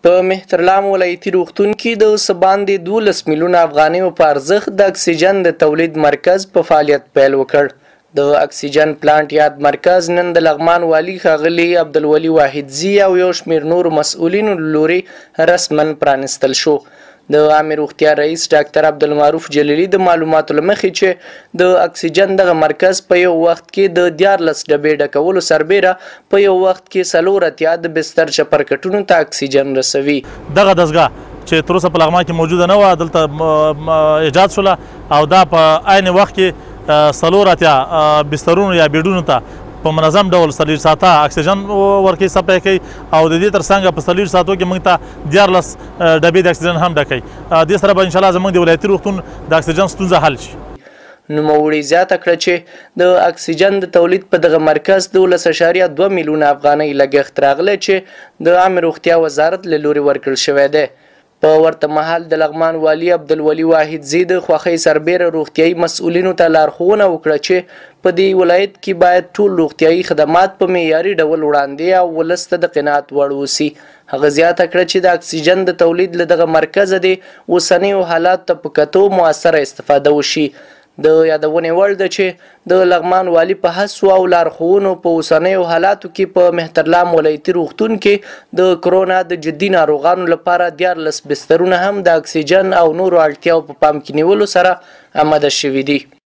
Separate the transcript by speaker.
Speaker 1: په مهترلام ولایتي روغتون کې د څه باندې 12 میلیونه افغانیو په ارزښت د اکسیجن د تولید مرکز په فعالیت پیل وکړ. د اکسیجن پلانټ یاد مرکز نن د لغمان والي ښاغلي عبدالولي واحدزي او یو شمېر نورو مسؤلینو له لورې رسما پرانستل شو. د عامې روغتیا رئیس ډاکټر عبدالمعروف جلیلي د معلوماتو له مخې چې د اکسیجن دغه مرکز په یو وخت کې د 14 ډبې ډکولو سربیره په یو وخت کې 4 د بستر چپرکټونو ته اکسیجن رسوي.
Speaker 2: دغه دستګاه چې تر اوسه په لغمان کې موجوده نه وه دلته ایجاد شوله او دا په عین وخت کې 4 بسترونو یا بیډونو ته په منظم ډول 4 ساعته اکسیجن ورکوي سپلای کوي او د دې ترڅنګ په 4 ساعتو کې موږ ته 14 ډبې د اکسیجن هم ډکوي. دې سره به انشاءالله زموږ د ولایتي روغتون د اکسیجن ستونزه حل شي.
Speaker 1: نوموړي زیاته کړه چې د اکسیجن د تولید په دغه مرکز 12.2 میلیونه افغانۍ لګښت راغلی چې د عامې روغتیا وزارت له لورې ورکړل شوی دی. په ورته مهال د لغمان والي عبدالولي واحدزي د خوښۍ سربیره روغتیایي مسؤلینو ته لارښوونه وکړه چې په دې ولایت کې باید ټول روغتیایي خدمات په معیاري ډول وړاندې او ولس ته د قناعت وړ وسي. هغه زیاته کړه چې د اکسیجن د تولید له دغه مرکزه د اوسنیو حالاتو ته په کتو مؤثره استفاده وشي. د یادونې وړ ده چې د لغمان والي په هڅو او لارښوونو په اوسنیو حالاتو کې په مهترلام ولایتي روغتون کې د کرونا د جدي ناروغانو لپاره 14 بسترونه هم د اکسیجن او نورو اړتیاو په پام کې نیولو سره آماده شوي دي.